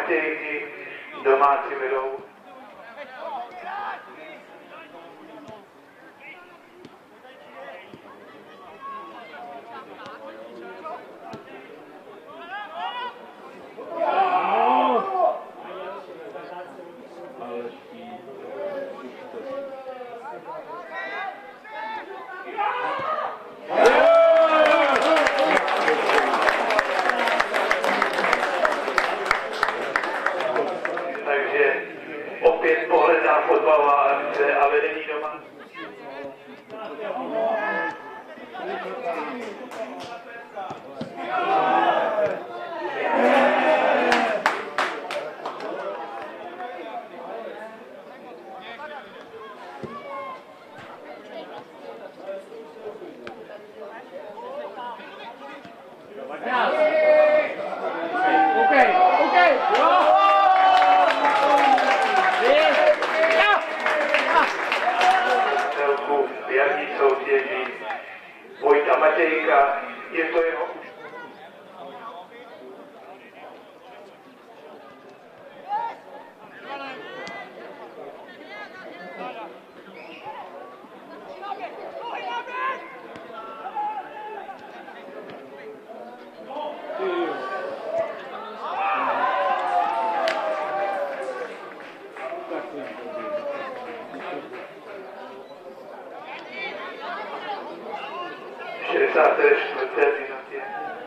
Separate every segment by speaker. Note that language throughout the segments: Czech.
Speaker 1: Matějky, domácí vedou. Takže opět pohledná fotbalová akce a vedení doma. V jarní soutěži Vojta Matějka, je to jeho už. V 64. minutě.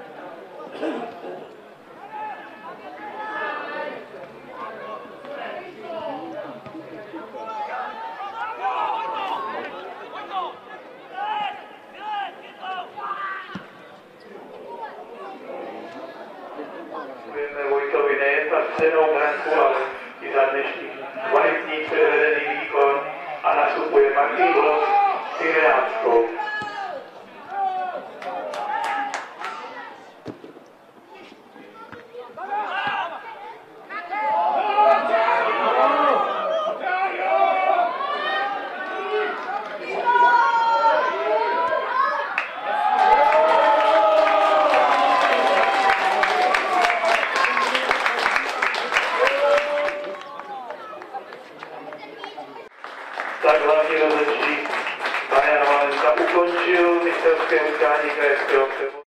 Speaker 1: Děkujeme Vojtovi nejen za střenou branku, ale i za dnešní kvalitní předvedený výkon a nastupuje Martin Gloss s jedenáctkou. Tak hlavní rozhodčí Marian Valenka ukončil mistrovské utkání krajského převodu.